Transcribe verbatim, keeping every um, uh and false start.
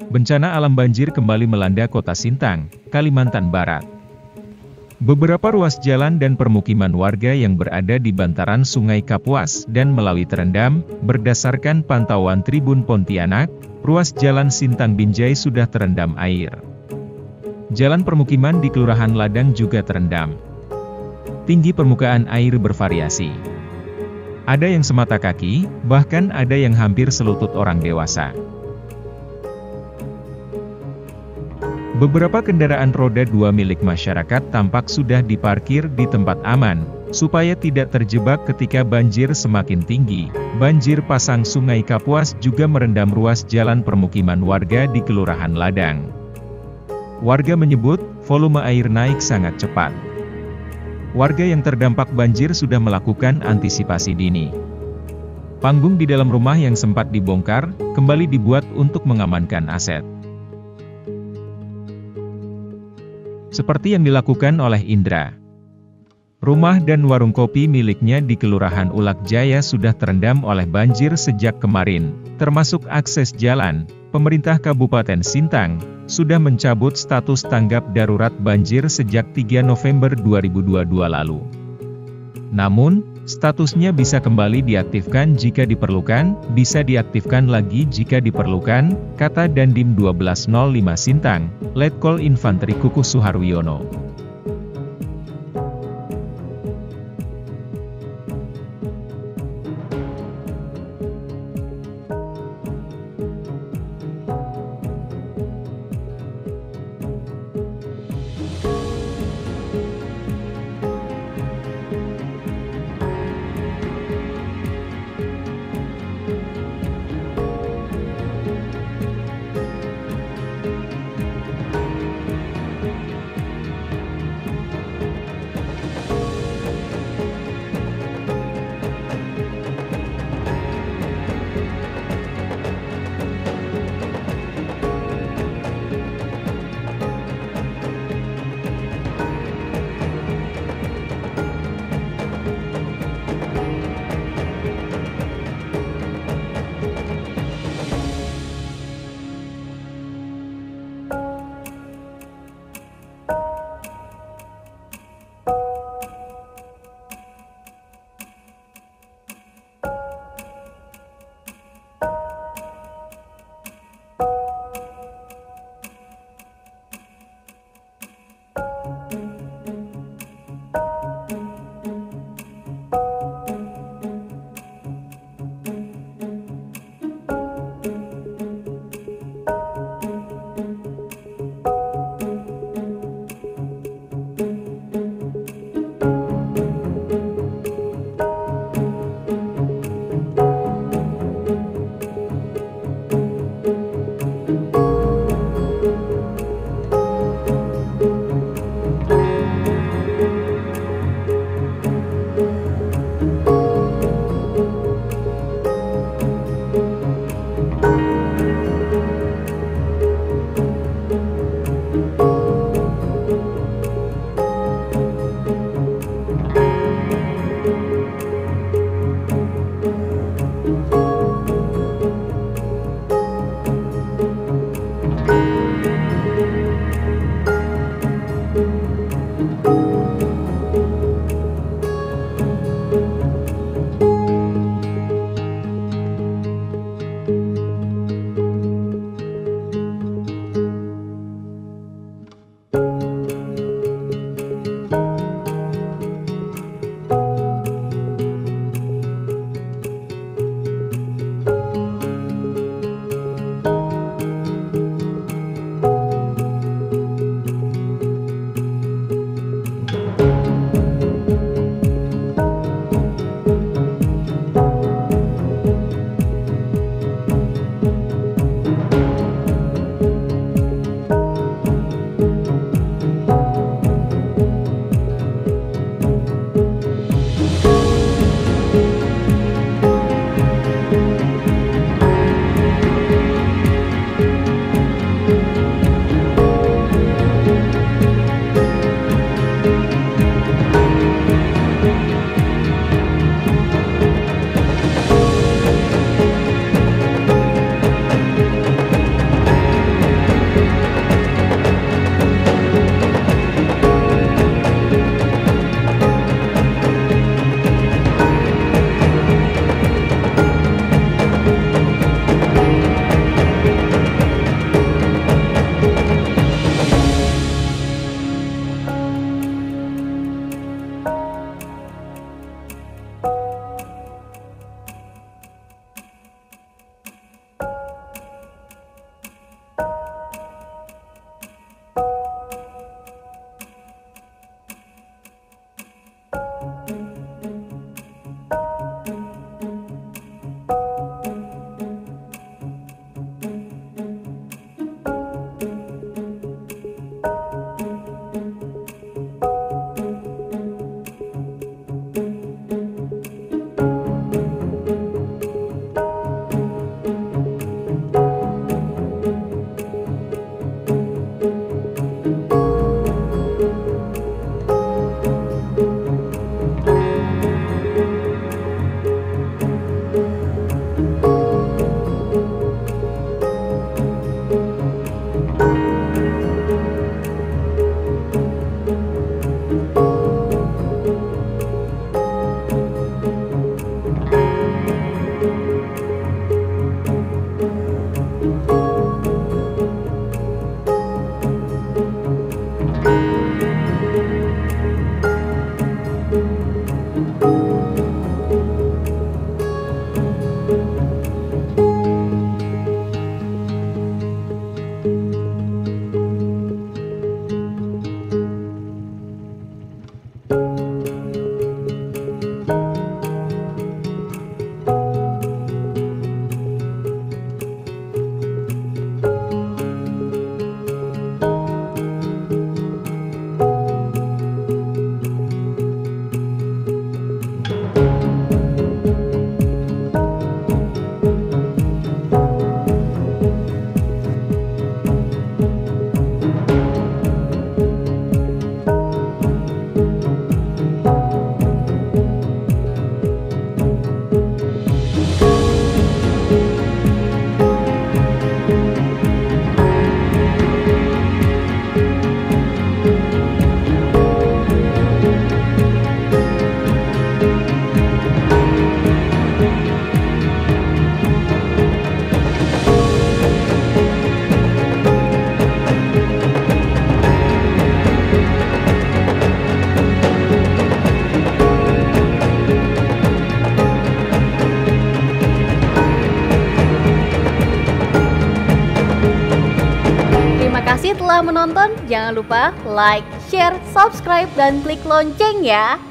Bencana alam banjir kembali melanda kota Sintang, Kalimantan Barat. Beberapa ruas jalan dan permukiman warga yang berada di bantaran Sungai Kapuas dan Melawi terendam. Berdasarkan pantauan Tribun Pontianak, ruas jalan Sintang Binjai sudah terendam air. Jalan permukiman di Kelurahan Ladang juga terendam. Tinggi permukaan air bervariasi. Ada yang semata kaki, bahkan ada yang hampir selutut orang dewasa. Beberapa kendaraan roda dua milik masyarakat tampak sudah diparkir di tempat aman, supaya tidak terjebak ketika banjir semakin tinggi. Banjir pasang Sungai Kapuas juga merendam ruas jalan permukiman warga di Kelurahan Ladang. Warga menyebut, volume air naik sangat cepat. Warga yang terdampak banjir sudah melakukan antisipasi dini. Panggung di dalam rumah yang sempat dibongkar, kembali dibuat untuk mengamankan aset. Seperti yang dilakukan oleh Indra. Rumah dan warung kopi miliknya di Kelurahan Ulak Jaya sudah terendam oleh banjir sejak kemarin, termasuk akses jalan. Pemerintah Kabupaten Sintang sudah mencabut status tanggap darurat banjir sejak tiga November dua ribu dua puluh dua lalu. Namun, statusnya bisa kembali diaktifkan jika diperlukan, bisa diaktifkan lagi jika diperlukan, kata Dandim satu dua nol lima Sintang, Letkol Infanteri Kukuh Suharwiono. Terima kasih telah menonton, jangan lupa like, share, subscribe, dan klik lonceng ya.